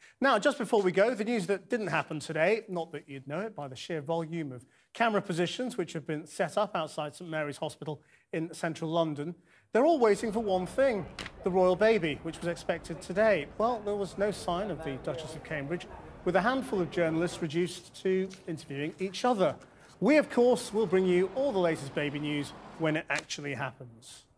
Now, just before we go, the news that didn't happen today, not that you'd know it by the sheer volume of camera positions which have been set up outside St Mary's Hospital in central London. They're all waiting for one thing, the royal baby, which was expected today. Well, there was no sign of the Duchess of Cambridge, with a handful of journalists reduced to interviewing each other. We, of course, will bring you all the latest baby news when it actually happens.